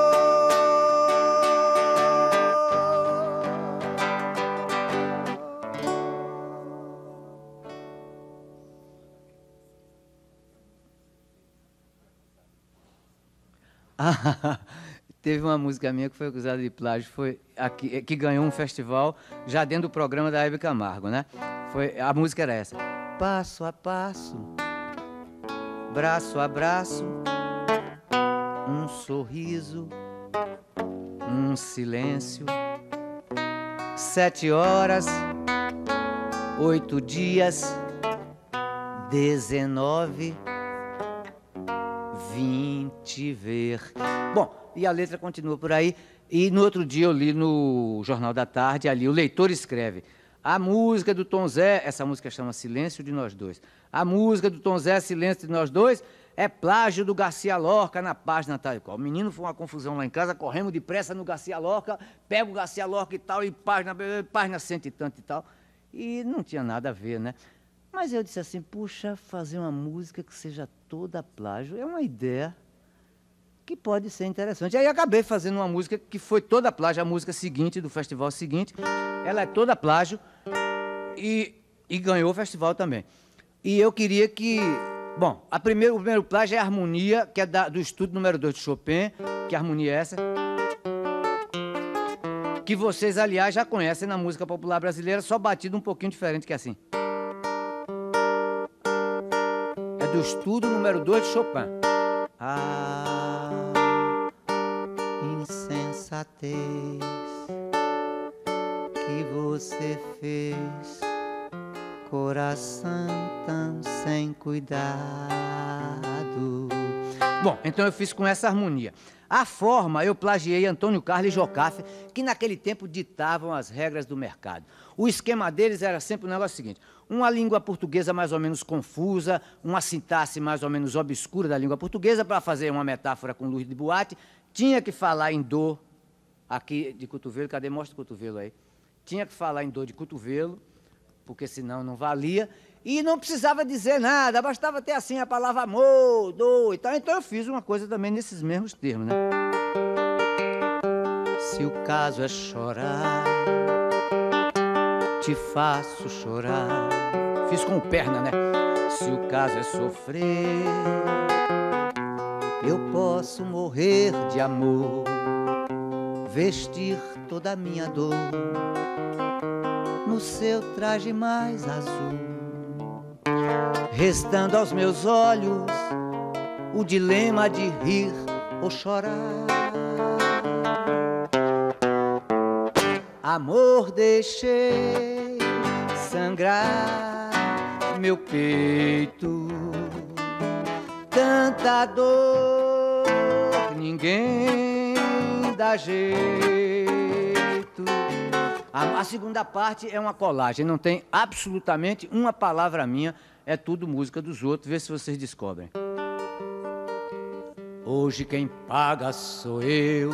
Teve uma música minha que foi acusada de plágio, foi aqui, que ganhou um festival já dentro do programa da Hebe Camargo, né? A música era essa. Passo a passo, braço a braço, um sorriso, um silêncio. 7 horas, 8 dias, 19, 20 ver. Bom, e a letra continua por aí. E no outro dia eu li no Jornal da Tarde, ali, o leitor escreve: a música do Tom Zé, essa música chama Silêncio de Nós Dois. A música do Tom Zé, Silêncio de Nós Dois, é plágio do Garcia Lorca na página tal e qual. O menino foi uma confusão lá em casa, corremos depressa no Garcia Lorca, pega o Garcia Lorca e tal, e página cento e tanto e tal. E não tinha nada a ver, né? Mas eu disse assim, puxa, fazer uma música que seja toda plágio é uma ideia que pode ser interessante. Aí acabei fazendo uma música que foi toda plágio, a música seguinte, do festival seguinte. Ela é toda plágio e ganhou o festival também. E eu queria que... Bom, o primeiro plágio é a harmonia, que é do estudo número 2 de Chopin, que harmonia é essa? Que vocês, aliás, já conhecem na música popular brasileira, só batido um pouquinho diferente que assim. É do estudo número 2 de Chopin. Insensatez que você fez, coração tão sem cuidado. Bom, então eu fiz com essa harmonia. A forma eu plagiei Antônio Carlos e Jocafe, que naquele tempo ditavam as regras do mercado. O esquema deles era sempre o negócio seguinte: uma língua portuguesa mais ou menos confusa, uma sintaxe mais ou menos obscura da língua portuguesa, para fazer uma metáfora com luz de boate, tinha que falar em dor, aqui de cotovelo, cadê? Mostra o cotovelo aí. Tinha que falar em dor de cotovelo, porque senão não valia, e não precisava dizer nada, bastava ter assim a palavra amor, dor e tal. Então eu fiz uma coisa também nesses mesmos termos, né? Se o caso é chorar, te faço chorar. Fiz com perna, né? Se o caso é sofrer, eu posso morrer de amor, vestir toda a minha dor no seu traje mais azul, restando aos meus olhos o dilema de rir ou chorar. Amor, deixei sangrar meu peito, tanta dor, ninguém dá jeito. A segunda parte é uma colagem, não tem absolutamente uma palavra minha, é tudo música dos outros, vê se vocês descobrem. Hoje quem paga sou eu,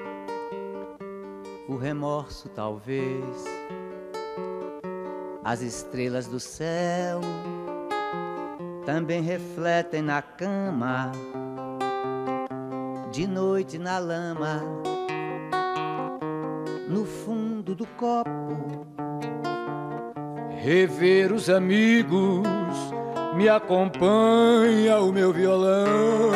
o remorso talvez, as estrelas do céu também refletem na cama, de noite na lama, no fundo do copo. Rever os amigos, me acompanha o meu violão.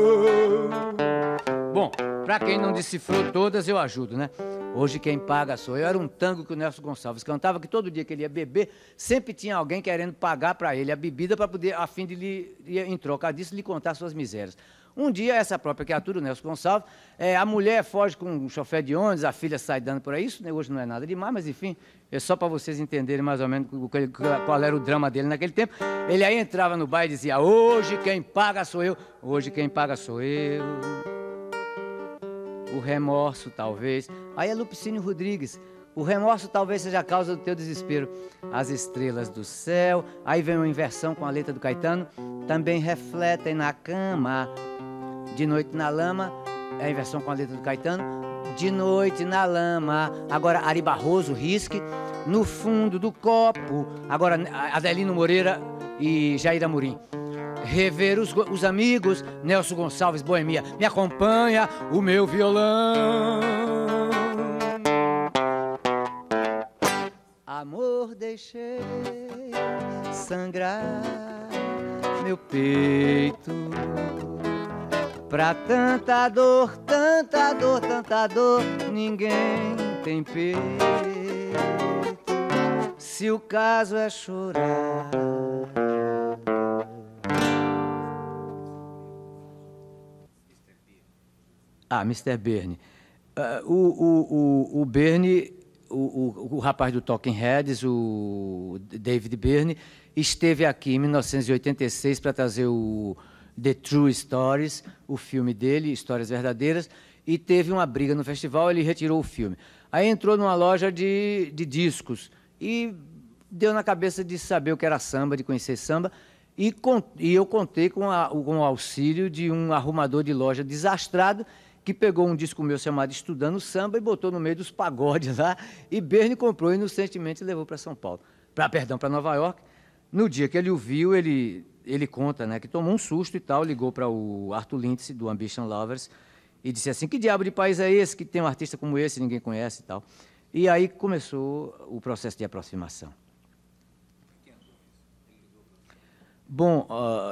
Bom, pra quem não decifrou todas, eu ajudo, né? Hoje quem paga sou eu. Era um tango que o Nelson Gonçalves cantava, que todo dia que ele ia beber, sempre tinha alguém querendo pagar para ele a bebida para poder, a fim de lhe, em troca disso, lhe contar suas misérias. Um dia, essa própria criatura, o Nelson Gonçalves, a mulher foge com um chofer de ônibus, a filha sai dando por aí. Isso hoje não é nada demais, mas enfim, é só para vocês entenderem mais ou menos qual era o drama dele naquele tempo. Ele aí entrava no bar e dizia: hoje quem paga sou eu, hoje quem paga sou eu. O remorso, talvez. Aí é Lupicínio Rodrigues. O remorso talvez seja a causa do teu desespero. As estrelas do céu. Aí vem uma inversão com a letra do Caetano. Também refletem na cama, de noite na lama. É a inversão com a letra do Caetano. De noite na lama. Agora Ari Barroso, Risque. No fundo do copo. Agora Adelino Moreira e Jair Amorim. Rever os amigos, Nelson Gonçalves, Boemia, me acompanha o meu violão. Amor, deixei sangrar meu peito pra tanta dor, tanta dor, tanta dor, ninguém tem peito. Se o caso é chorar, Mr. Bernie. O Bernie, o rapaz do Talking Heads, o David Bernie, esteve aqui em 1986 para trazer o The True Stories, o filme dele, Histórias Verdadeiras, e teve uma briga no festival, ele retirou o filme. Aí entrou numa loja de discos e deu na cabeça de saber o que era samba, de conhecer samba, e eu contei com o auxílio de um arrumador de loja desastrado, que pegou um disco meu chamado Estudando Samba e botou no meio dos pagodes lá, e Bernie comprou inocentemente e levou para São Paulo, para Nova York. No dia que ele o viu, ele conta, né, que tomou um susto e tal, ligou para o Arthur Lindsay, do Ambition Lovers, e disse assim: que diabo de país é esse que tem um artista como esse, ninguém conhece e tal. E aí começou o processo de aproximação. Bom,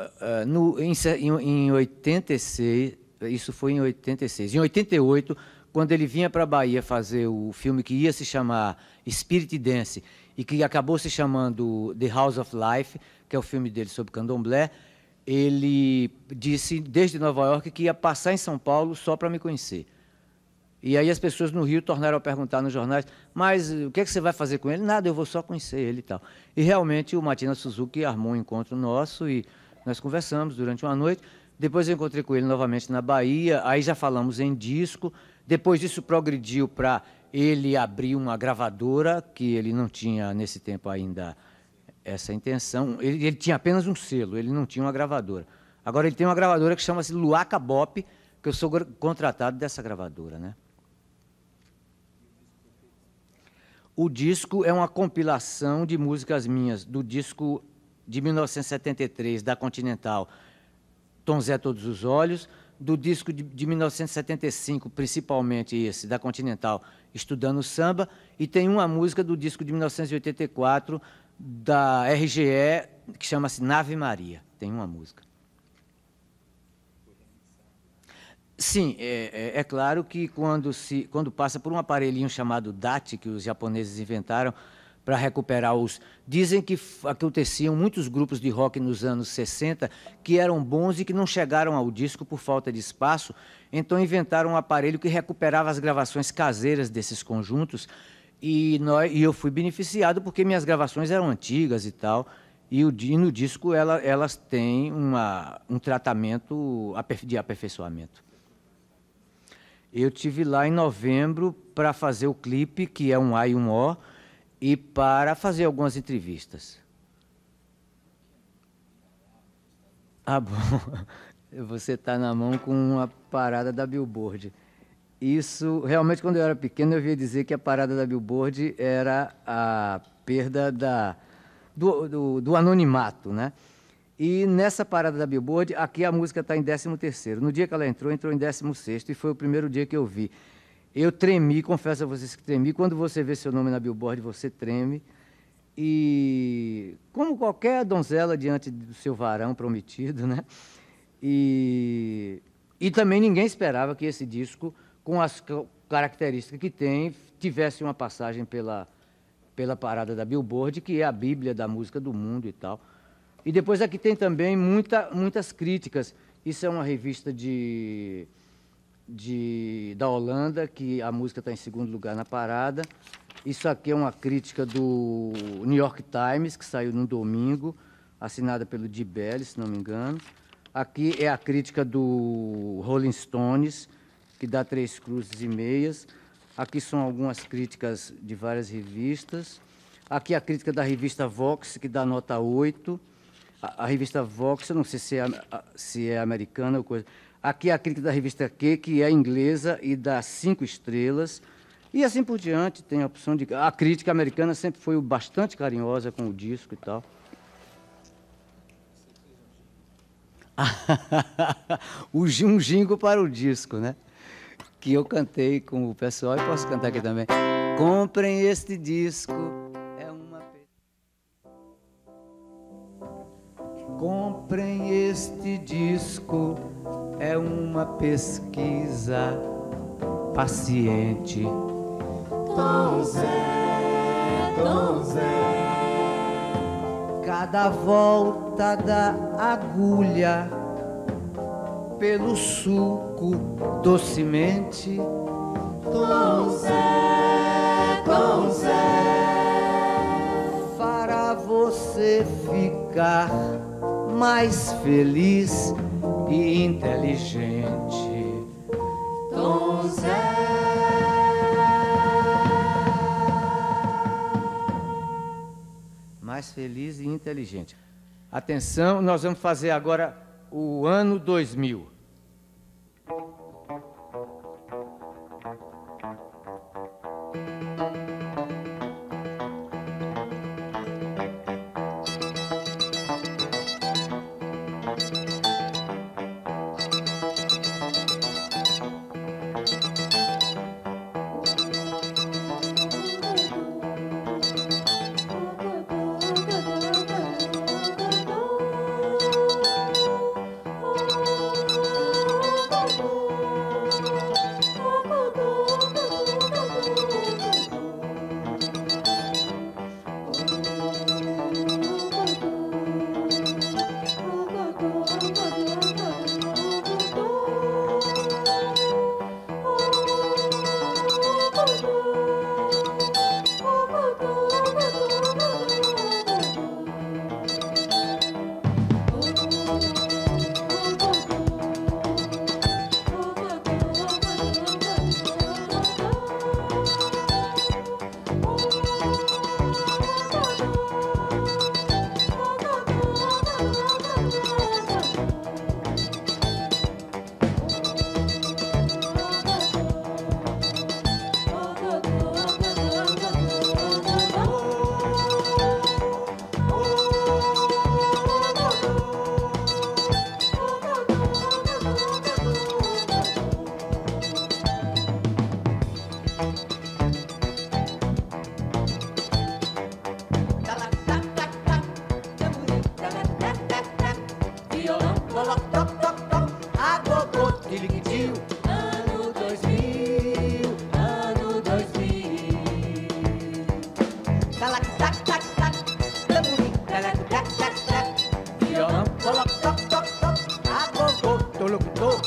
em 86... Isso foi em 86. Em 88, quando ele vinha para a Bahia fazer o filme que ia se chamar Spirit Dance e que acabou se chamando The House of Life, que é o filme dele sobre candomblé, ele disse, desde Nova York, que ia passar em São Paulo só para me conhecer. E aí as pessoas no Rio tornaram a perguntar nos jornais: mas o que é que você vai fazer com ele? Nada, eu vou só conhecer ele e tal. E realmente o Matina Suzuki armou um encontro nosso e nós conversamos durante uma noite. Depois eu encontrei com ele novamente na Bahia, aí já falamos em disco. Depois disso progrediu para ele abrir uma gravadora, que ele não tinha nesse tempo ainda essa intenção. Ele tinha apenas um selo, ele não tinha uma gravadora. Agora ele tem uma gravadora que chama-se Luaca Bop, que eu sou contratado dessa gravadora, né? O disco é uma compilação de músicas minhas, do disco de 1973, da Continental, Tom Zé Todos os Olhos, do disco de 1975, principalmente esse, da Continental, Estudando Samba, e tem uma música do disco de 1984, da RGE, que chama-se Nave Maria. Tem uma música. Sim, é claro que quando passa por um aparelhinho chamado DAT, que os japoneses inventaram, para recuperar os... Dizem que aconteciam muitos grupos de rock nos anos 60 que eram bons e que não chegaram ao disco por falta de espaço, então inventaram um aparelho que recuperava as gravações caseiras desses conjuntos e eu fui beneficiado porque minhas gravações eram antigas e tal, e no disco elas têm um tratamento de aperfeiçoamento. Eu tive lá em novembro para fazer o clipe, que é um A e um O, e para fazer algumas entrevistas. Ah, bom, você está na mão com uma parada da Billboard. Isso, realmente, quando eu era pequeno, eu ouvia dizer que a parada da Billboard era a perda do anonimato, né? E nessa parada da Billboard, aqui a música está em 13º. No dia que ela entrou em 16º, e foi o primeiro dia que eu vi. Eu tremi, confesso a vocês que tremi. Quando você vê seu nome na Billboard, você treme. E como qualquer donzela diante do seu varão prometido, né? E também ninguém esperava que esse disco, com as características que tem, tivesse uma passagem pela parada da Billboard, que é a bíblia da música do mundo e tal. E depois aqui tem também muitas críticas. Isso é uma revista da Holanda, que a música está em 2º lugar na parada. Isso aqui é uma crítica do New York Times, que saiu no domingo, assinada pelo Di Belli, se não me engano. Aqui é a crítica do Rolling Stones, que dá 3 cruzes e meias. Aqui são algumas críticas de várias revistas. Aqui a crítica da revista Vox, que dá nota 8. A revista Vox, eu não sei se é americana ou coisa. Aqui a crítica da revista Q, que é inglesa e dá 5 estrelas. E assim por diante, tem a opção de... A crítica americana sempre foi bastante carinhosa com o disco e tal. Um jingle para o disco, né? Que eu cantei com o pessoal e posso cantar aqui também. Comprem este disco, é uma... Comprem este disco, é uma pesquisa paciente. Tom Zé, Tom Zé. Cada volta da agulha pelo suco docemente. Tom Zé, Tom Zé. Fará você ficar mais feliz e inteligente. Tom Zé. Mais feliz e inteligente. Atenção, nós vamos fazer agora o ano 2000. Ano 2000, ano 2000. Talac, tac, tac, tac, tamborim, talac, tac, tac, tac, violão, toloc, toc, toc, toc, agogô, toloc, toc.